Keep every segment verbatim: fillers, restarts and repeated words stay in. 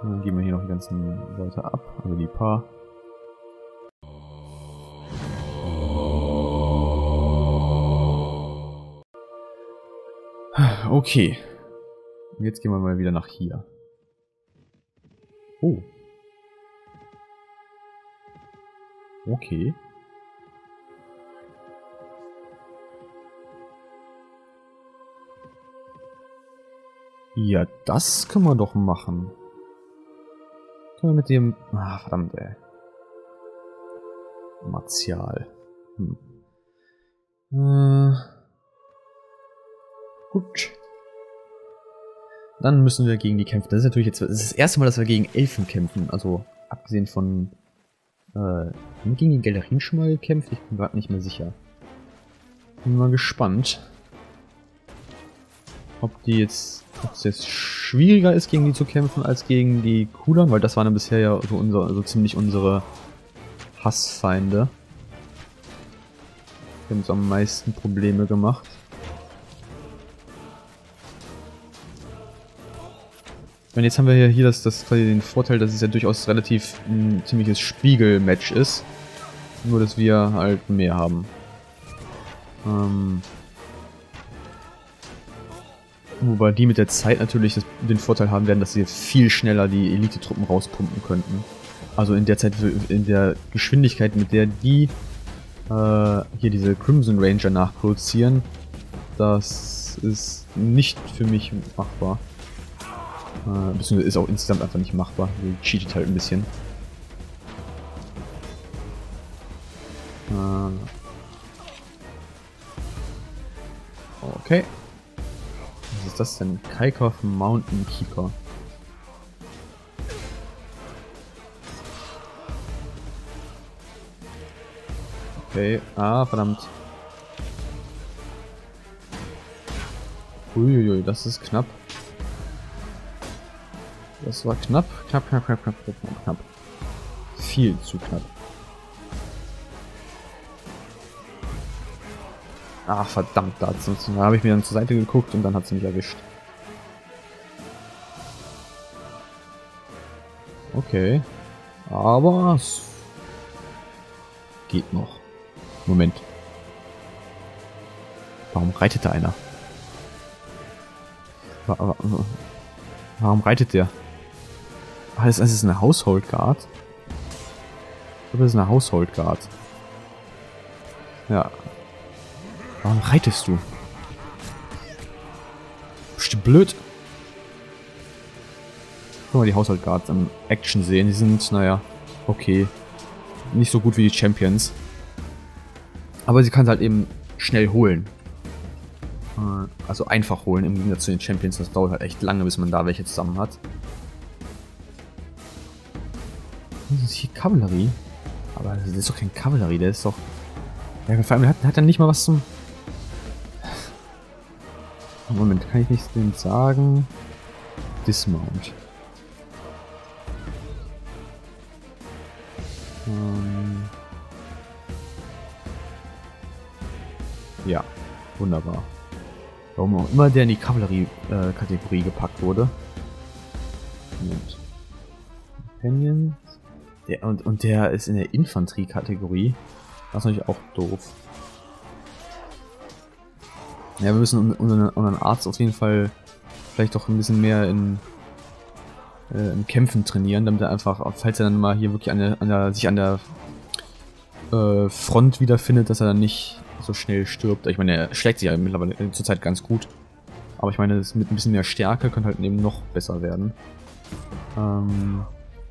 Dann geben wir hier noch die ganzen Leute ab, also die paar. Okay. Und jetzt gehen wir mal wieder nach hier. Oh. Okay. Ja, das können wir doch machen. Können wir mit dem... Ah, verdammt, ey. Martial. Hm. Äh... Gut. Dann müssen wir gegen die kämpfen. Das ist natürlich jetzt das, ist das erste Mal, dass wir gegen Elfen kämpfen. Also, abgesehen von... Äh, haben wir gegen die Galerien schon mal gekämpft? Ich bin gerade nicht mehr sicher. Bin mal gespannt. Ob die jetzt... Ob es jetzt schwieriger ist, gegen die zu kämpfen, als gegen die Kulan. Weil das waren dann bisher ja so, unser, so ziemlich unsere Hassfeinde. Die haben uns am meisten Probleme gemacht. Ich meine, jetzt haben wir ja hier das, das quasi den Vorteil, dass es ja durchaus relativ ein ziemliches Spiegelmatch ist. Nur, dass wir halt mehr haben. Ähm Wobei die mit der Zeit natürlich das, den Vorteil haben werden, dass sie viel schneller die Elite-Truppen rauspumpen könnten. Also in der Zeit, in der Geschwindigkeit, mit der die äh, hier diese Crimson Ranger nachproduzieren, das ist nicht für mich machbar. Äh, beziehungsweise ist auch insgesamt einfach nicht machbar. Die cheatet halt ein bisschen. Äh okay. Was ist das denn? Kaikov Mountain Keeper. Okay, ah, verdammt. Uiuiui, das ist knapp. Das war knapp, knapp, knapp, knapp, knapp, knapp, knapp. Viel zu knapp. Ach, verdammt, da, da habe ich mir dann zur Seite geguckt und dann hat sie mich erwischt. Okay. Aber es geht noch. Moment. Warum reitet da einer? Warum reitet der? Ah, das ist eine Household Guard. Oder ist eine Household Guard? Ja. Warum reitest du? Bestimmt blöd. Guck mal die Household Guards im Action sehen. Die sind, naja, okay. Nicht so gut wie die Champions. Aber sie kann halt eben schnell holen. Also einfach holen im Gegensatz zu den Champions. Das dauert halt echt lange, bis man da welche zusammen hat. Das ist hier Kavallerie. Aber das ist doch kein Kavallerie, der ist doch... Ja, vor allem hat, hat er nicht mal was zum... Moment, kann ich nichts denn sagen? Dismount. Ähm ja, wunderbar. Warum auch immer der in die Kavallerie-Kategorie äh, gepackt wurde. Moment. Companions. Der, und, und der ist in der Infanterie-Kategorie. Das ist natürlich auch doof. Ja, wir müssen unseren, unseren Arzt auf jeden Fall vielleicht doch ein bisschen mehr in, äh, in Kämpfen trainieren, damit er einfach, falls er dann mal hier wirklich an der, an der, sich an der äh, Front wiederfindet, dass er dann nicht so schnell stirbt. Ich meine, er schlägt sich ja mittlerweile zurzeit ganz gut. Aber ich meine, das mit ein bisschen mehr Stärke könnte halt eben noch besser werden. Ähm...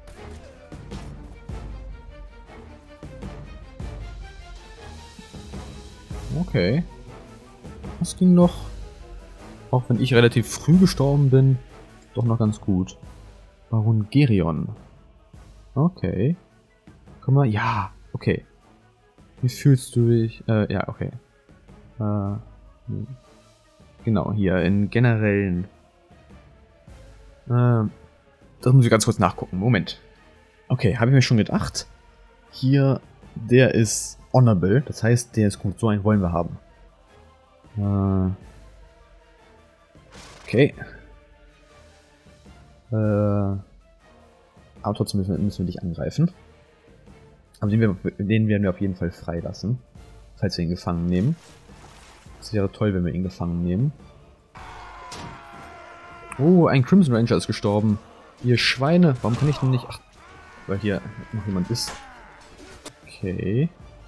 Okay. Das ging noch, auch wenn ich relativ früh gestorben bin, doch noch ganz gut. Baron Gerion. Okay. Komm mal, ja, okay. Wie fühlst du dich? Äh, ja, okay. Äh, hm. Genau, hier in generellen. Äh, das muss ich ganz kurz nachgucken. Moment. Okay, habe ich mir schon gedacht. Hier, der ist honorable, das heißt, der ist gut. So einen wollen wir haben. Äh, okay. Äh, Aber trotzdem müssen wir, müssen wir dich angreifen. Aber den, wir, den werden wir auf jeden Fall freilassen. Falls wir ihn gefangen nehmen. Es wäre toll, wenn wir ihn gefangen nehmen. Oh, ein Crimson Ranger ist gestorben. Ihr Schweine. Warum kann ich denn nicht... Ach, weil hier noch jemand ist. Okay.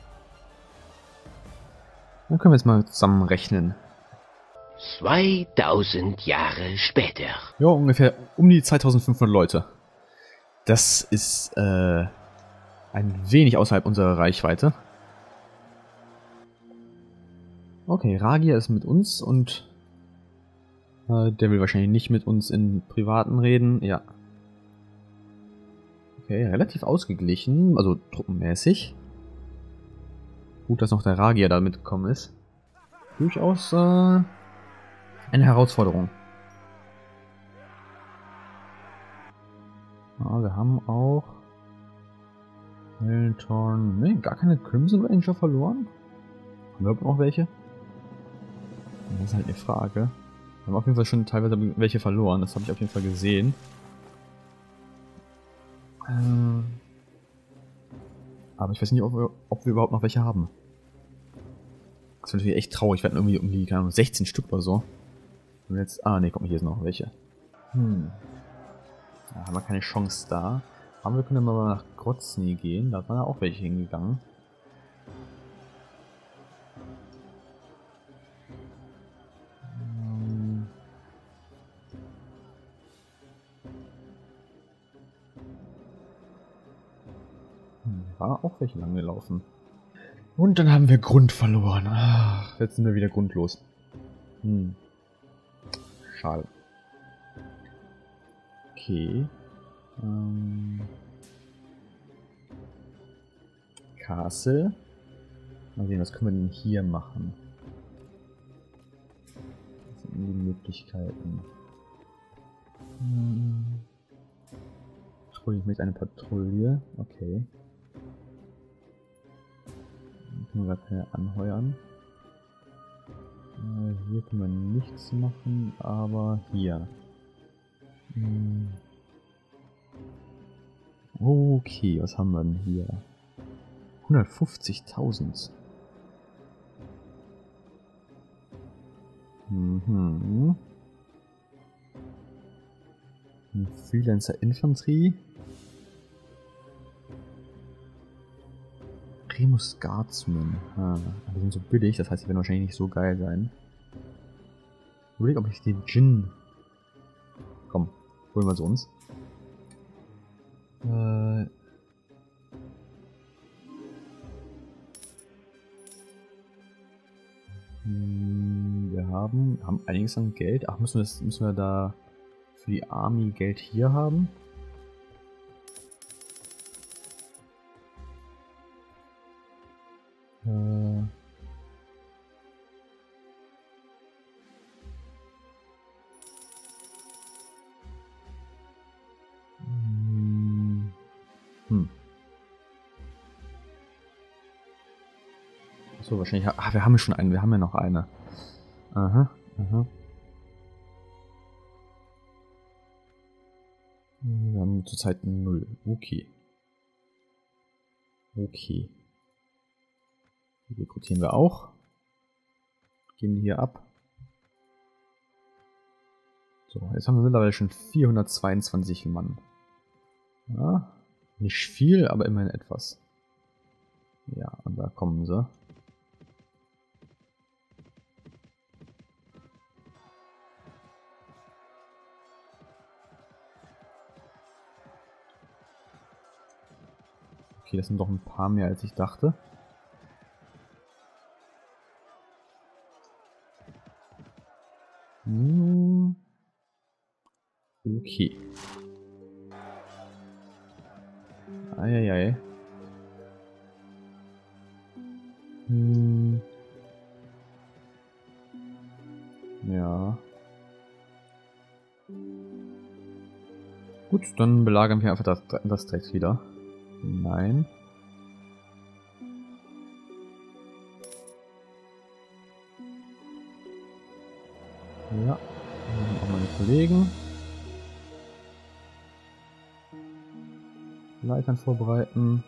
Dann können wir jetzt mal zusammen rechnen. zweitausend Jahre später. Ja, ungefähr um die zweitausendfünfhundert Leute. Das ist äh, ein wenig außerhalb unserer Reichweite. Okay, Ragia ist mit uns und äh, der will wahrscheinlich nicht mit uns in privaten reden. Ja. Okay, relativ ausgeglichen, also truppenmäßig. Gut, dass noch der Ragia da mitgekommen ist. Durchaus äh, eine Herausforderung. Ja, wir haben auch Hellentorn. Ne, gar keine Crimson Ranger verloren. Haben wir überhaupt noch welche? Das ist halt eine Frage. Wir haben auf jeden Fall schon teilweise welche verloren. Das habe ich auf jeden Fall gesehen. Ähm Aber ich weiß nicht, ob wir, ob wir überhaupt noch welche haben. Das ist natürlich echt traurig. Wir hatten irgendwie, irgendwie keine Ahnung, sechzehn Stück oder so. Und jetzt... Ah, ne, guck mal, hier sind noch welche. Hm. Da haben wir keine Chance da. Aber wir können mal nach Grozny gehen. Da waren ja auch welche hingegangen. Ähm. Hm, war auch welche lang gelaufen. Und dann haben wir Grund verloren. Ach, jetzt sind wir wieder grundlos. Hm. Schade. Okay. Ähm. Castle. Mal sehen, was können wir denn hier machen? Was sind denn die Möglichkeiten? Hm. Patrouille, ich möchte eine Patrouille. Okay. Dann können wir gar keine anheuern. Äh, hier können wir nichts machen, aber hier. Hm. Okay, was haben wir denn hier? hundertfünfzigtausend. Mhm. Freelancer Infanterie. Remus Guardsmen. Ah, die sind so billig, das heißt, die werden wahrscheinlich nicht so geil sein. Ich überlege, ob ich den Djinn... Komm, holen wir sie uns. Äh... Wir haben, haben einiges an Geld. Ach, müssen wir, das, müssen wir da für die Army Geld hier haben? Äh. Hm. So, wahrscheinlich. Ah, wir haben schon einen. Wir haben ja noch eine. Aha, aha. Wir haben zurzeit null. Okay. Okay. Die rekrutieren wir auch. Geben die hier ab. So, jetzt haben wir mittlerweile schon vierhundertzweiundzwanzig Mann. Ja, nicht viel, aber immerhin etwas. Ja, und da kommen sie. Okay, das sind doch ein paar mehr, als ich dachte. Hm. Okay. Eieiei. Hm. Ja. Gut, dann belagern wir einfach das, das direkt wieder. Nein. Ja. Auch meine Kollegen. Leitern vorbereiten.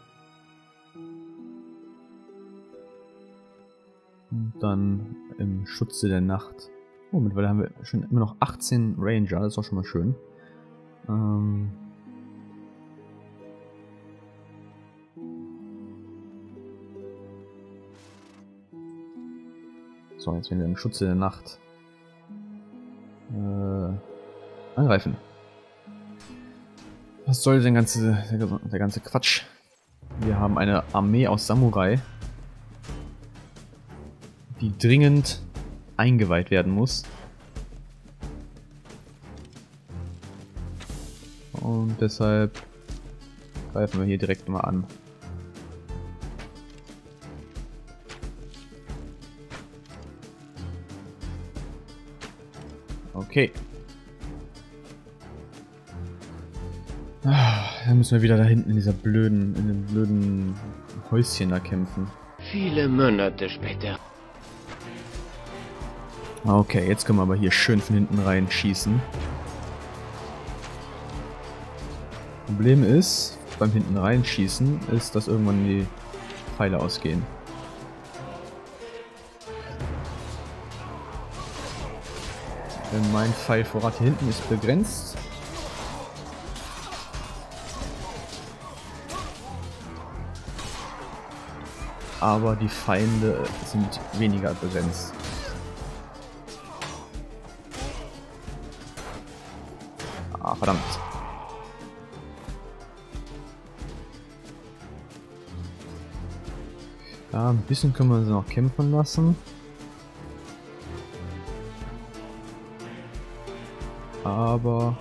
Und dann im Schutze der Nacht. Oh, mittlerweile haben wir schon immer noch achtzehn Ranger, das ist auch schon mal schön. Ähm so, jetzt werden wir im Schutze der Nacht äh, angreifen. Was soll denn ganze, der, der ganze Quatsch? Wir haben eine Armee aus Samurai, die dringend eingeweiht werden muss. Und deshalb greifen wir hier direkt mal an. Okay. Ah, dann müssen wir wieder da hinten in dieser blöden, in dem blöden Häuschen da kämpfen. Viele Monate später. Okay, jetzt können wir aber hier schön von hinten rein schießen. Problem ist, beim hinten reinschießen, ist, dass irgendwann die Pfeile ausgehen. Denn mein Pfeilvorrat hier hinten ist begrenzt. Aber die Feinde sind weniger begrenzt. Ah, verdammt. Ja, ein bisschen können wir sie noch kämpfen lassen. Aber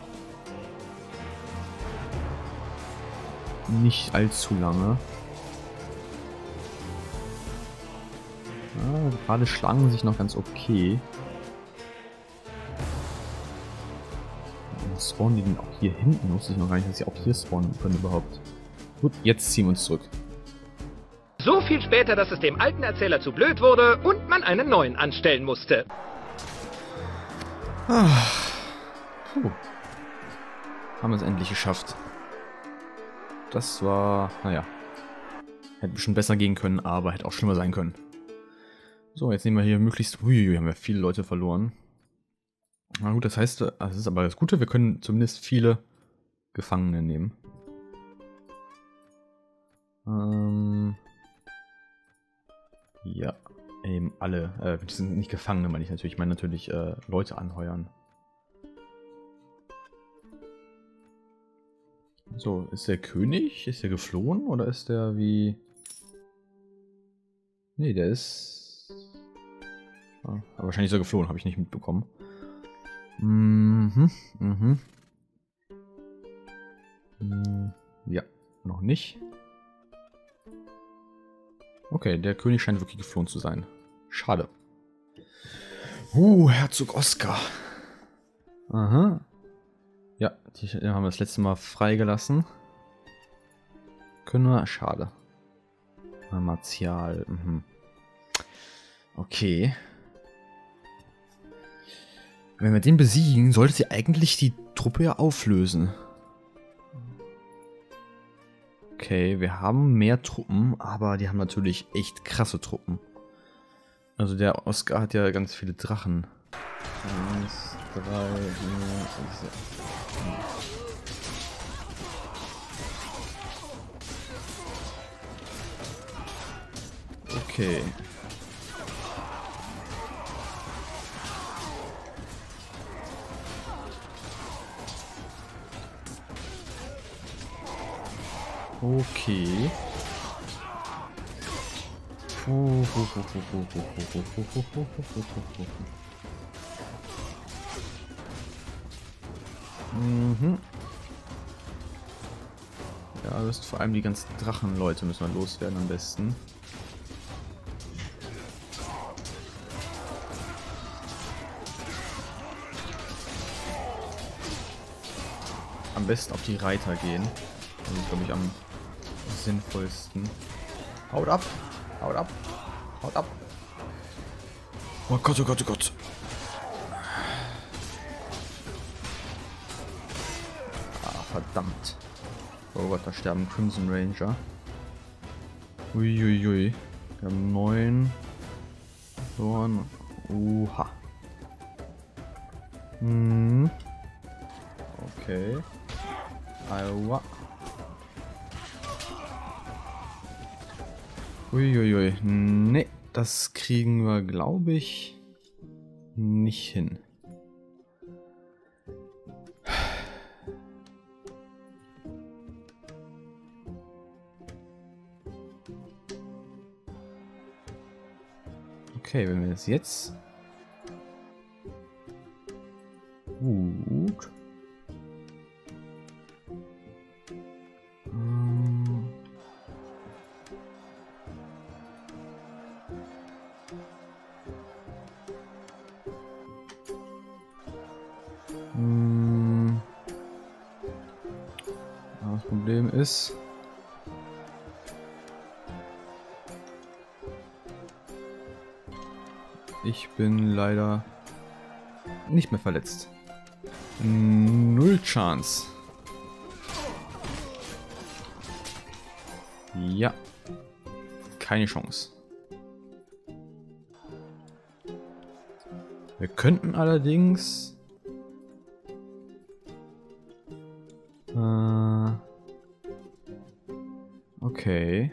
nicht allzu lange. Ja, gerade schlagen sich noch ganz okay. Spawnen die denn auch hier hinten? Wusste ich noch gar nicht, dass sie auch hier spawnen können überhaupt. Gut, jetzt ziehen wir uns zurück. So viel später, dass es dem alten Erzähler zu blöd wurde und man einen neuen anstellen musste. Ah. Puh. Haben wir es endlich geschafft. Das war, naja, hätte bestimmt besser gehen können, aber hätte auch schlimmer sein können. So, jetzt nehmen wir hier möglichst... Ui, haben wir viele Leute verloren. Na gut, das heißt, das ist aber das Gute, wir können zumindest viele Gefangene nehmen. Ähm... Ja, eben alle, äh, das sind nicht Gefangene, meine ich natürlich, ich meine natürlich äh, Leute anheuern. So, ist der König? Ist der geflohen oder ist der wie... Nee, der ist... Ah, aber wahrscheinlich ist er geflohen, habe ich nicht mitbekommen. Mhm, mhm. Hm, ja, noch nicht. Okay, der König scheint wirklich geflohen zu sein. Schade. Uh, Herzog Oskar. Aha. Ja, die haben wir das letzte Mal freigelassen. Können wir... Schade. Martial. Mhm. Okay. Wenn wir den besiegen, sollte sie eigentlich die Truppe ja auflösen. Okay, wir haben mehr Truppen, aber die haben natürlich echt krasse Truppen. Also der Oskar hat ja ganz viele Drachen. Eins, drei, vier, sechs. Okay. Okay. Mhm. Ja, das ist vor allem die ganzen Drachenleute müssen wir loswerden am besten. Am besten auf die Reiter gehen. Das ist, glaube ich, am sinnvollsten. Haut ab! Haut ab! Haut ab! Oh Gott, oh Gott, oh Gott! Ah, verdammt! Oh Gott, da sterben Crimson Ranger. Uiuiui. Wir haben neun. Dorn. Oha. Hm. Okay. Aua. Uiuiui. Nee, das kriegen wir, glaube ich, nicht hin. Okay, wenn wir das jetzt... Gut. Hm. Hm. Das Problem ist... Ich bin leider nicht mehr verletzt. Null Chance. Ja. Keine Chance. Wir könnten allerdings... Äh, okay.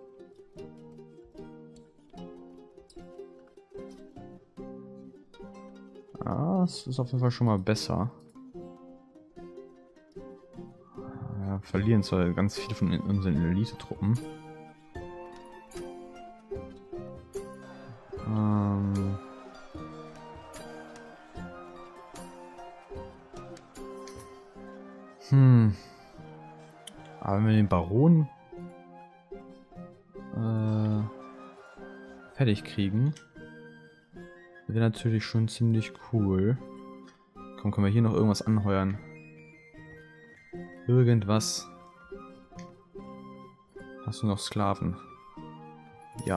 Ah, das ist auf jeden Fall schon mal besser. Ja, verlieren zwar ganz viele von unseren Elite-Truppen. Ähm... Hm. Aber wenn wir den Baron äh, fertig kriegen, wäre natürlich schon ziemlich cool. Komm, können wir hier noch irgendwas anheuern? Irgendwas. Hast du noch Sklaven? Ja.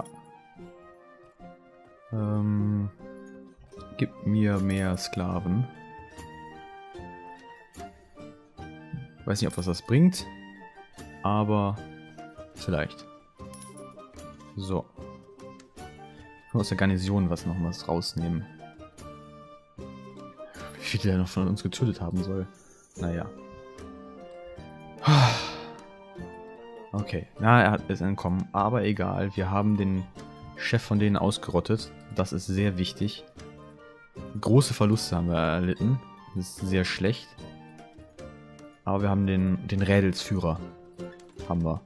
Ähm, gib mir mehr Sklaven. Weiß nicht, ob das was bringt, aber vielleicht. So. Aus der Garnison was noch was rausnehmen. Wie viel der noch von uns getötet haben soll. Naja. Okay. Na, er hat es entkommen. Aber egal. Wir haben den Chef von denen ausgerottet. Das ist sehr wichtig. Große Verluste haben wir erlitten. Das ist sehr schlecht. Aber wir haben den, den Rädelsführer. Haben wir.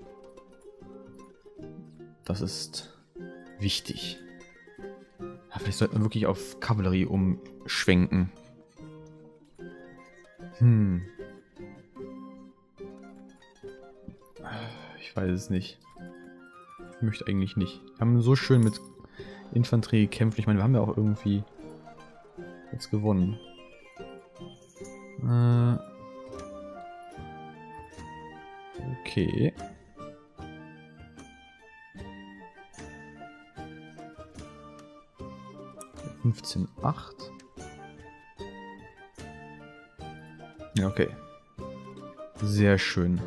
Das ist wichtig. Ja, vielleicht sollten wir wirklich auf Kavallerie umschwenken. Hm. Ich weiß es nicht. Ich möchte eigentlich nicht. Wir haben so schön mit Infanterie gekämpft. Ich meine, wir haben ja auch irgendwie jetzt gewonnen. Äh... Okay. fünfzehn Komma acht. Ja, okay. Sehr schön.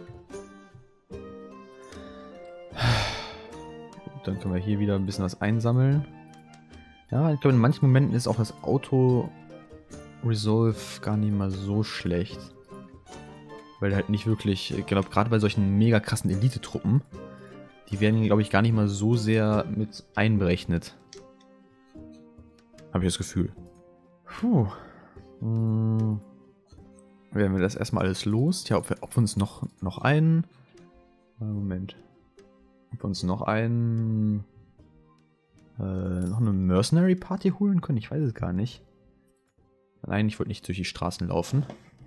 Dann können wir hier wieder ein bisschen was einsammeln. Ja, ich glaube, in manchen Momenten ist auch das Auto-Resolve gar nicht mal so schlecht. Weil halt nicht wirklich, ich glaube, gerade bei solchen mega krassen Elite-Truppen, die werden, glaube ich, gar nicht mal so sehr mit einberechnet. Habe ich das Gefühl. Puh. Hm. Werden wir das erstmal alles los? Tja, ob wir, ob wir uns noch, noch einen... Moment. Ob wir uns noch einen... Äh, noch eine Mercenary Party holen können? Ich weiß es gar nicht. Nein, ich wollte nicht durch die Straßen laufen.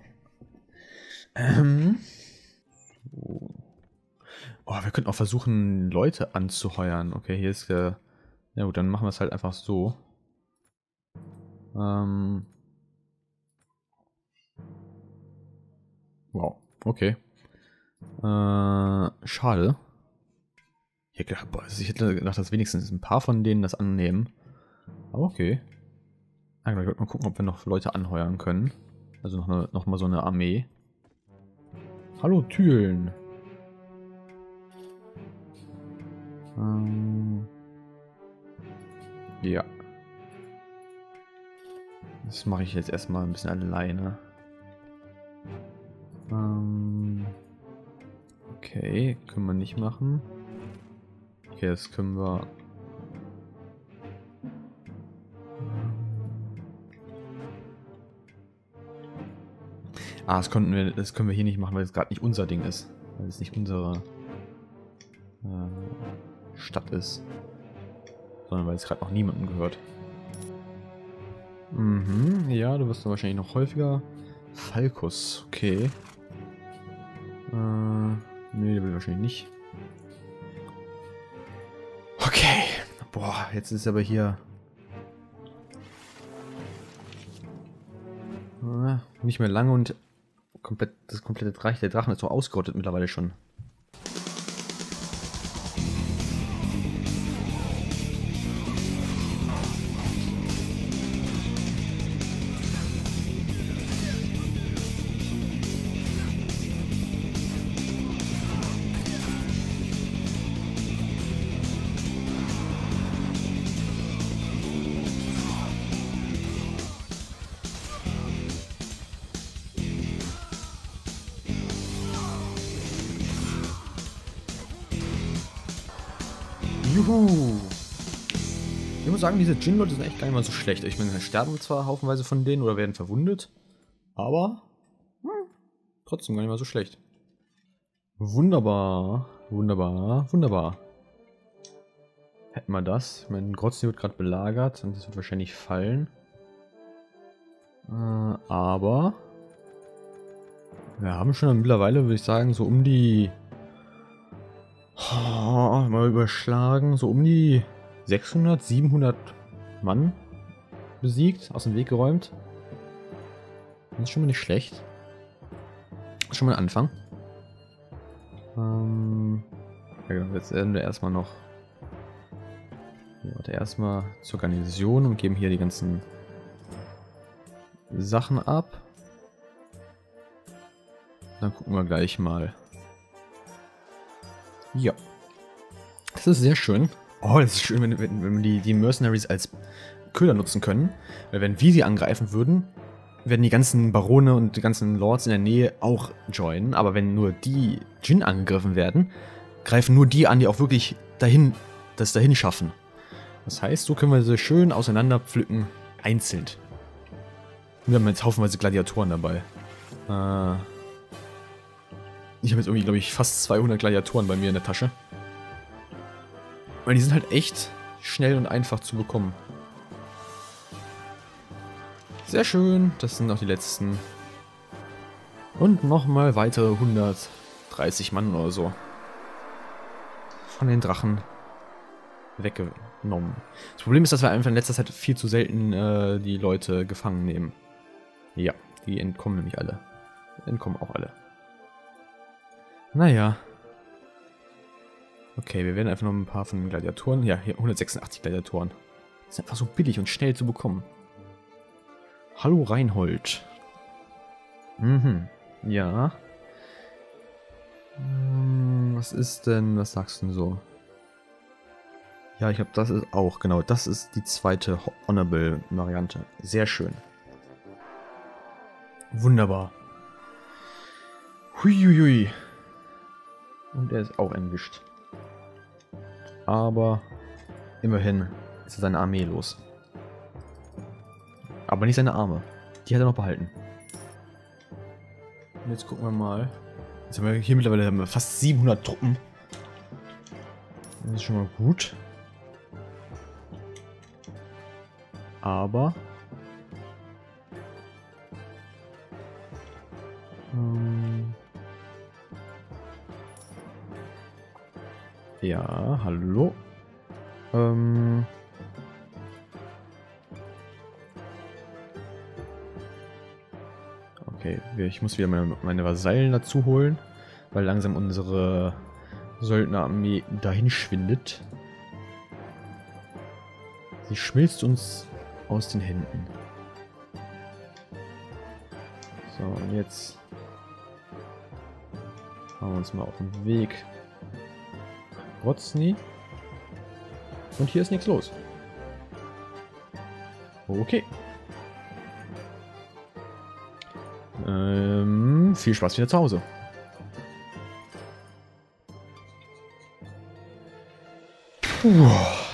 Ähm. So. Oh, wir könnten auch versuchen, Leute anzuheuern. Okay, hier ist der... Ja gut, dann machen wir es halt einfach so. Ähm. Wow, okay. Äh, schade. Ich hätte gedacht, boah, ich hätte gedacht, dass wenigstens ein paar von denen das annehmen. Aber okay. Ich wollte mal gucken, ob wir noch Leute anheuern können. Also noch, eine, noch mal so eine Armee. Hallo Türen. Ähm, ja. Das mache ich jetzt erstmal ein bisschen alleine. Ähm, okay, können wir nicht machen. Okay, das können wir... Ah, das konnten wir, das können wir hier nicht machen, weil es gerade nicht unser Ding ist. Weil es nicht unsere äh, Stadt ist. Sondern weil es gerade noch niemandem gehört. Mhm, ja, du wirst dann wahrscheinlich noch häufiger. Falkus, okay. Äh, nee, der will wahrscheinlich nicht. Okay. Boah, jetzt ist aber hier... Äh, nicht mehr lange und komplett, das komplette Reich der Drachen ist so ausgerottet mittlerweile schon. Juhu! Ich muss sagen, diese Djinn-Leute sind echt gar nicht mal so schlecht. Ich meine, sterben zwar haufenweise von denen oder werden verwundet, aber hm, trotzdem gar nicht mal so schlecht. Wunderbar, wunderbar, wunderbar. Hätten wir das. Ich meine, Grozny wird gerade belagert und das wird wahrscheinlich fallen. Äh, aber wir haben schon mittlerweile, würde ich sagen, so um die... Oh, mal überschlagen, so um die sechshundert, siebenhundert Mann besiegt, aus dem Weg geräumt. Das ist schon mal nicht schlecht. Das ist schon mal ein Anfang. Ähm, ja, genau, jetzt werden wir erstmal noch... Warte, erstmal zur Garnison und geben hier die ganzen Sachen ab. Dann gucken wir gleich mal. Ja. Das ist sehr schön. Oh, das ist schön, wenn, wenn, wenn wir die, die Mercenaries als Köder nutzen können. Weil wenn wir sie angreifen würden, werden die ganzen Barone und die ganzen Lords in der Nähe auch joinen. Aber wenn nur die Djinn angegriffen werden, greifen nur die an, die auch wirklich dahin, das dahin schaffen. Das heißt, so können wir sie schön auseinander pflücken, einzeln. Wir haben jetzt haufenweise Gladiatoren dabei. Äh... Ich habe jetzt irgendwie, glaube ich, fast zweihundert Gladiatoren bei mir in der Tasche. Weil die sind halt echt schnell und einfach zu bekommen. Sehr schön. Das sind auch die letzten. Und nochmal weitere hundertdreißig Mann oder so. Von den Drachen weggenommen. Das Problem ist, dass wir einfach in letzter Zeit viel zu selten äh, die Leute gefangen nehmen. Ja, die entkommen nämlich alle. Entkommen auch alle. Naja. Okay, wir werden einfach noch ein paar von den Gladiatoren. Ja, hier hundertsechsundachtzig Gladiatoren. Das ist einfach so billig und schnell zu bekommen. Hallo Reinhold. Mhm. Ja. Hm, was ist denn, was sagst du denn so? Ja, ich glaube, das ist auch, genau, das ist die zweite Honorable-Variante. Sehr schön. Wunderbar. Huiuiui. Und er ist auch entwischt. Aber immerhin ist er seine Armee los. Aber nicht seine Arme. Die hat er noch behalten. Und jetzt gucken wir mal. Jetzt haben wir hier mittlerweile haben wir fast siebenhundert Truppen. Das ist schon mal gut. Aber... Ähm, ja, hallo. Ähm... Okay, ich muss wieder meine, meine Vasallen dazu holen, weil langsam unsere Söldnerarmee dahin schwindet. Sie schmilzt uns aus den Händen. So, und jetzt Machen wir uns mal auf den Weg. Rotsny. Und hier ist nichts los. Okay. Ähm, viel Spaß wieder zu Hause. Puh.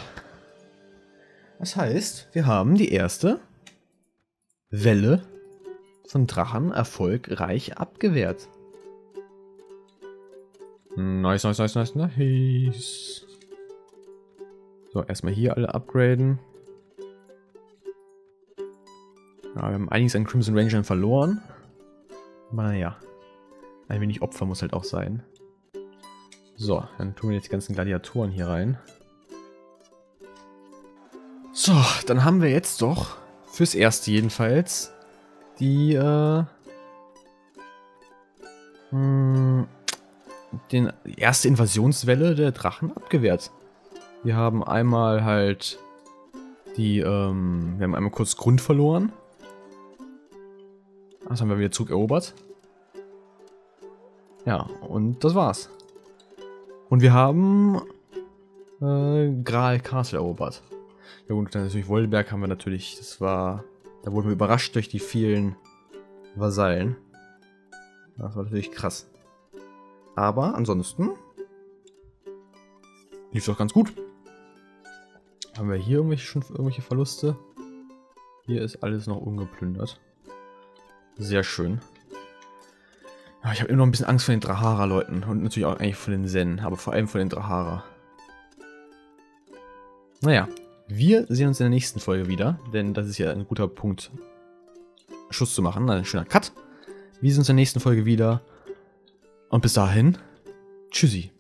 Das heißt, wir haben die erste Welle von Drachen erfolgreich abgewehrt. Nice, nice, nice, nice, nice. So, erstmal hier alle upgraden. Ja, wir haben einiges an Crimson Rangern verloren. Aber naja, ein wenig Opfer muss halt auch sein. So, dann tun wir jetzt die ganzen Gladiatoren hier rein. So, dann haben wir jetzt doch, fürs Erste jedenfalls, die, äh, mh, den, die erste Invasionswelle der Drachen abgewehrt. Wir haben einmal halt die, ähm, wir haben einmal kurz Grund verloren. Das haben wir wieder zurückerobert. Ja, und das war's. Und wir haben äh, Graal Castle erobert. Ja gut, dann natürlich Woldenberg haben wir natürlich, das war, da wurden wir überrascht durch die vielen Vasallen. Das war natürlich krass. Aber ansonsten lief es doch ganz gut. Haben wir hier irgendwelche, schon irgendwelche Verluste? Hier ist alles noch ungeplündert. Sehr schön. Ja, ich habe immer noch ein bisschen Angst vor den Drahara-Leuten. Und natürlich auch eigentlich vor den Zen. Aber vor allem vor den Drahara. Naja. Wir sehen uns in der nächsten Folge wieder. Denn das ist ja ein guter Punkt, Schluss zu machen. Ein schöner Cut. Wir sehen uns in der nächsten Folge wieder. Und bis dahin. Tschüssi.